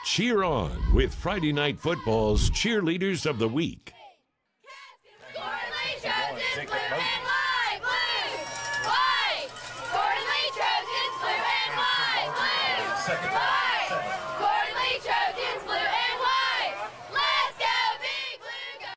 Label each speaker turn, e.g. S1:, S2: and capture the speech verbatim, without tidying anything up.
S1: Cheer on with Friday Night Football's Cheerleaders of the Week.
S2: Gordon Trojans, blue and white, blue, white. Gordon Trojans, blue and white, blue, white.